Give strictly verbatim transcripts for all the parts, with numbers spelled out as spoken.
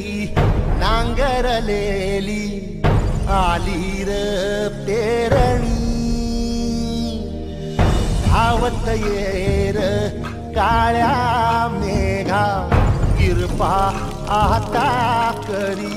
नांगरलेली आली र पेरणी धावत येर काळ्या मेघा किरपा आता करी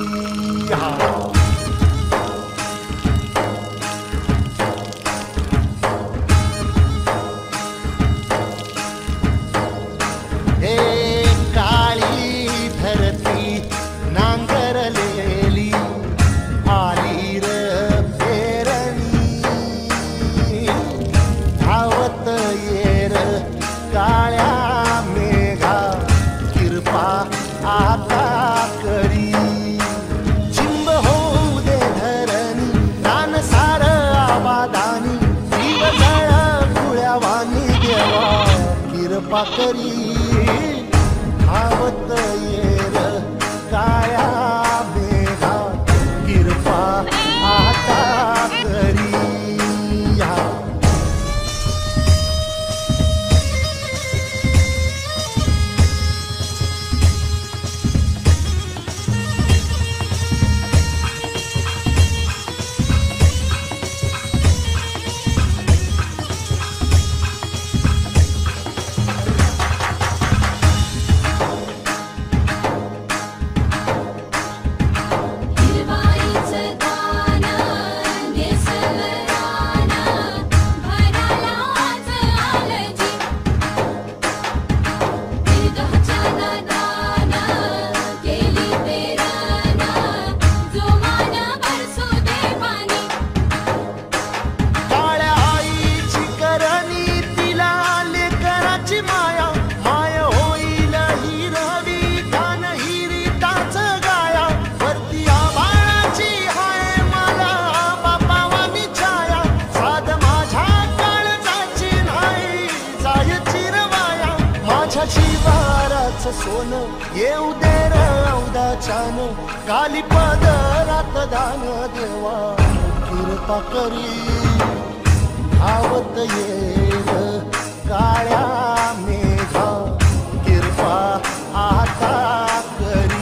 करी धावत येर काळ्या मेघा किरपा आता करी सोन येऊ दे रौदाच्यान काली पदरात दान देवा कृपा करी धावत येर काळ्या मेघा कृपा आता करी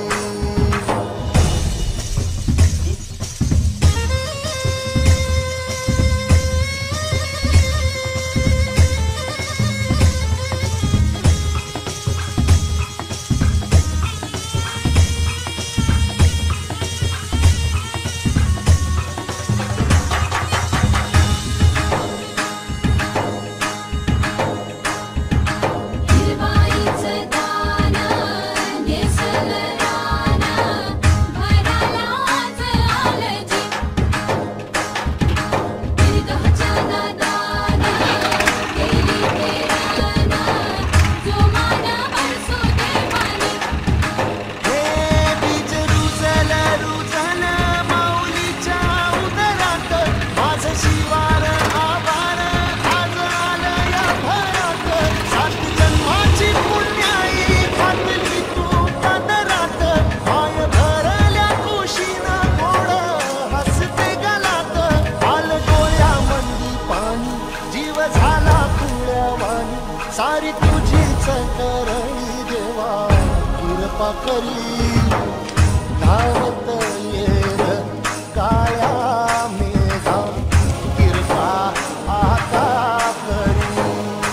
सारी तुझीच करणी देवा कृपा करी धावत येर काळ्या मेघा कृपा आता करी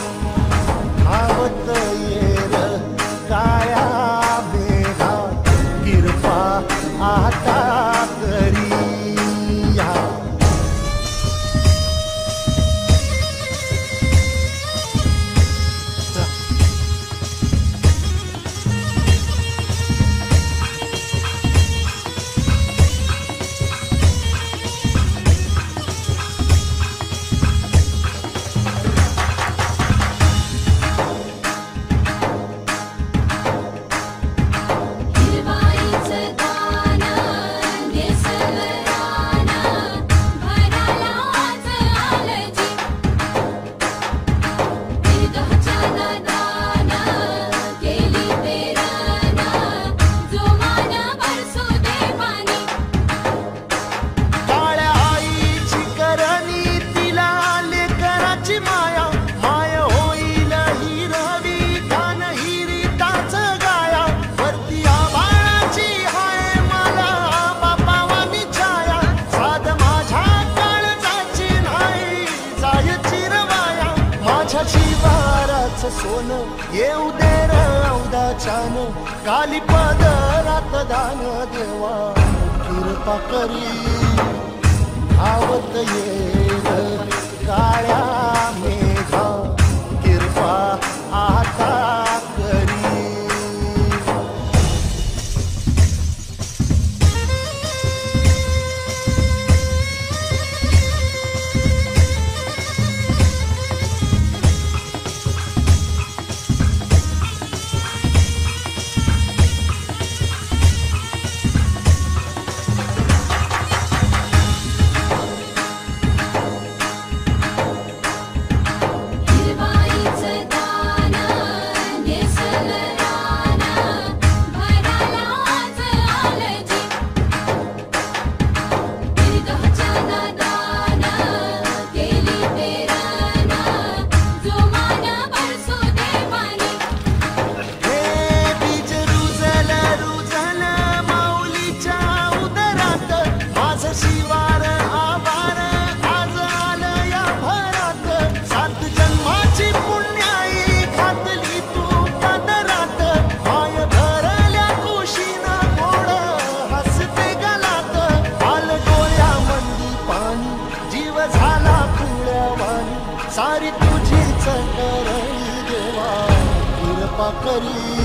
धावत येर काळ्या मेघा कृपा आता करी हिरवाईचं दान येऊ दे र औदाच्यान काली पदरात दान देवा कृपा करी धावत येत काळ्या मेघा कृपा आता करी. सारी तुझीच करई देवा कृपा करी.